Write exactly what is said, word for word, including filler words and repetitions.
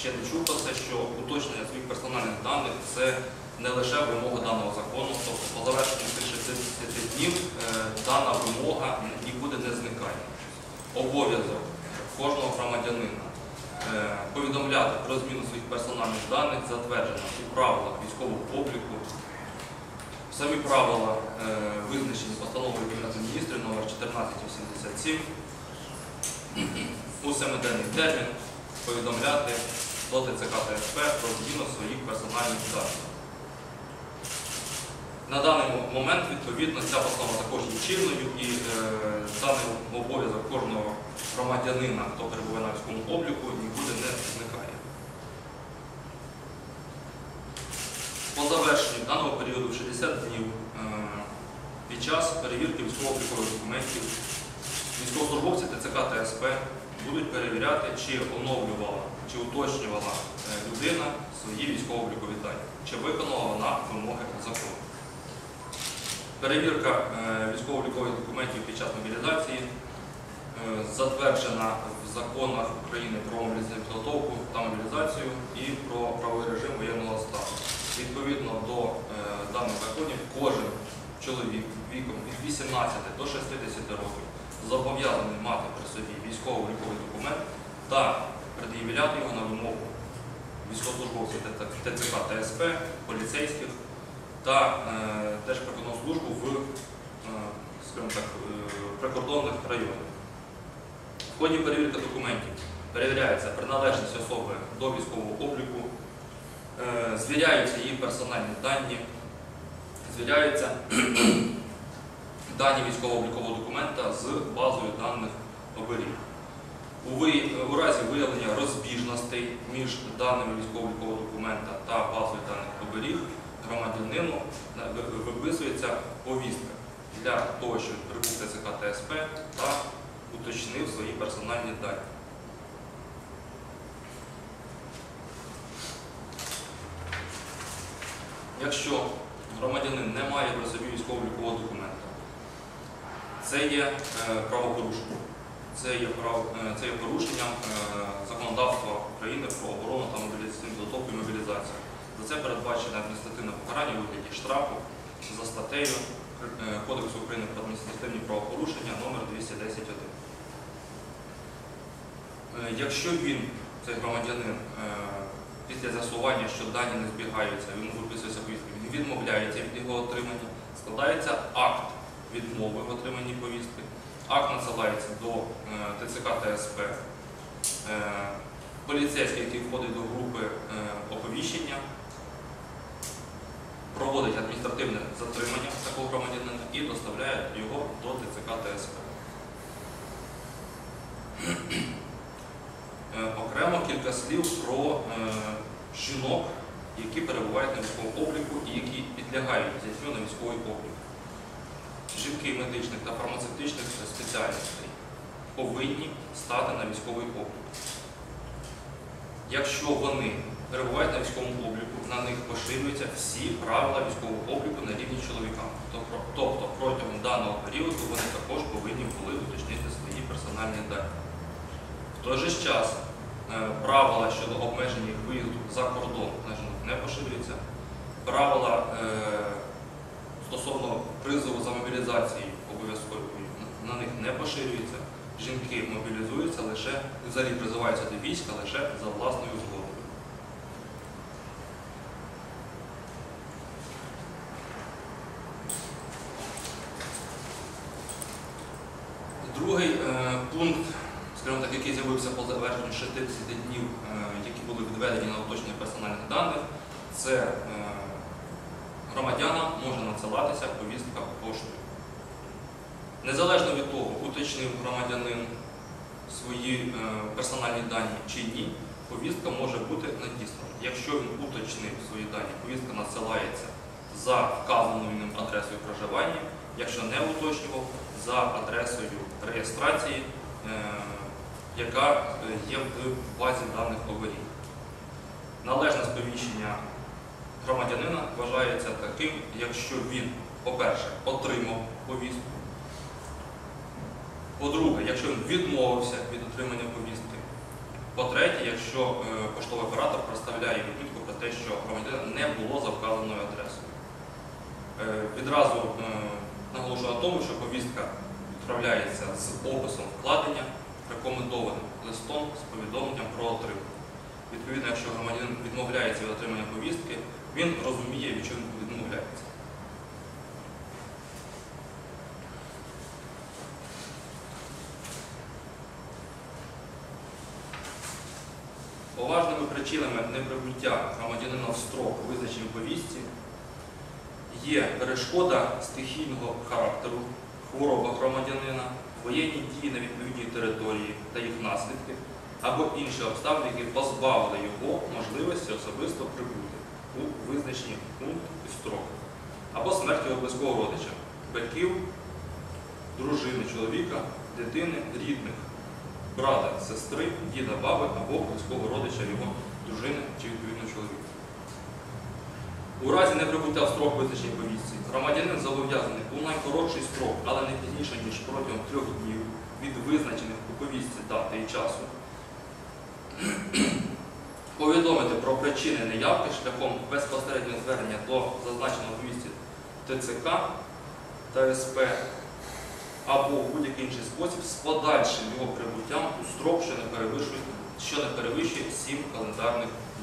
ще не чув про це, що уточнення своїх персональних даних – це не лише вимога даного закону, тобто по завершенню цих шістдесяти днів дана вимога нікуди не зникає. Обов'язок кожного громадянина повідомляти про зміну своїх персональних даних затверджено у правилах військового обліку. Самі правила визначені постановою Кабінету Міністрів номер чотирнадцять вісімдесят сім. У семиденний термін повідомляти до ТЦК та ес пе про зміну своїх персональних даних. На даний момент, відповідно, ця постанова також є чинною і е, даний обов'язок кожного громадянина, хто перебуває на військовому обліку, нікуди не зникає. По завершенню даного періоду в шістдесят днів е, під час перевірки військово-облікових документів військовослужбовці ТЦК та ес пе будуть перевіряти, чи оновлювала, чи уточнювала е, людина свої військово-облікові дані, чи виконала вона вимоги закону. Перевірка військово-облікових документів під час мобілізації затверджена в законах України про мобілізаційну підготовку та мобілізацію і про правовий режим воєнного стану. Відповідно до даних законів, кожен чоловік віком від вісімнадцяти до шістдесяти років зобов'язаний мати при собі військово-обліковий документ та пред'являти його на вимогу військовослужбовців ТЦК та ес пе, поліцейських та е, Держприкордонслужбу в е, так, е, прикордонних районах. В ході перевірки документів перевіряється приналежність особи до військового обліку, е, звіряються її персональні дані, звіряються дані військово-облікового документа з базою даних оберіг. У, ви, у разі виявлення розбіжностей між даними військово-облікового документа та базою даних оберіг громадянину виписується повістка для того, щоб прибув ТЦК та ес пе та уточнив свої персональні дані. Якщо громадянин не має при собі військово-облікового документа, це є правопорушення. Це є, прав... це є порушенням законодавства України про оборону та мобілізаційну підготовку і мобілізацію. За це передбачено адміністративне покарання у вигляді штрафу за статтею Кодексу України про адміністративні правопорушення номер двісті десять один. Якщо він, цей громадянин, після з'ясування, що дані не збігаються, він виписується повістки, він відмовляється від його отримання, складається акт відмови в отриманні повістки. Акт надсилається до ТЦК та ес пе. Поліцейський, який входить до групи оповіщення, проводить адміністративне затримання такого громадянина і доставляє його до ТЦК та ес пе. Окремо кілька слів про жінок, які перебувають на військовому обліку і які підлягають взяттю на військовий облік. Жінки медичних та фармацевтичних спеціальностей повинні стати на військовий облік. Якщо вони перебувають на військовому обліку, на них поширюються всі правила військового обліку на рівні чоловікам. Тобто протягом даного періоду вони також повинні були уточнити свої персональні дані. В той же час правила щодо обмеження їх виїзду за кордон на жінок не поширюються. Правила е, стосовно призову за мобілізацією обов'язкової на них не поширюються. Жінки мобілізуються лише, взагалі призиваються до війська лише за власною згодою. Другий е, пункт, скажімо так, який з'явився по завершенню шістдесяти днів, е, які були відведені на уточнення персональних даних, це е, громадянам може надсилатися повістка поштою. Незалежно від того, уточнив громадянин свої е, персональні дані чи ні, повістка може бути надіслана. Якщо він уточнив свої дані, повістка надсилається за вказаною ним адресою проживання, якщо не уточнював, за адресою реєстрації, е, яка є в базі даних оберіг. Належне сповіщення громадянина вважається таким, якщо він, по-перше, отримав повістку, по-друге, якщо він відмовився від отримання повістки, По-третє, якщо е, поштовий оператор представляє відмітку про те, що громадянина не було за вказаною адресою. Е, відразу е, наголошую на тому, що повістка відправляється з описом вкладення, рекомендованим листом з повідомленням про отримання. Відповідно, якщо громадянин відмовляється від отримання повістки, він розуміє, від чого він відмовляється. Поважними причинами неприбуття громадянина в строк, визначений в повістці, є перешкода стихійного характеру, хвороба громадянина, воєнні дії на відповідній території та їх наслідки, або інші обставини, які позбавили його можливості особисто прибути у визначені пункт і строк, або смерть його близького родича, батьків, дружини, чоловіка, дитини, рідних, брата, сестри, діда, баби або близького родича його дружини чи відповідно чоловіка. У разі неприбуття в строк, визначений в повістці, громадянин зобов'язаний у найкоротший строк, але не пізніше, ніж протягом трьох днів від визначених у повістці дати і часу, повідомити про причини неявки шляхом безпосереднього звернення до зазначеного в повістці ТЦК та СП або в будь-який інший спосіб з подальшим його прибуттям у строк, що не перевищує, що не перевищує сім календарних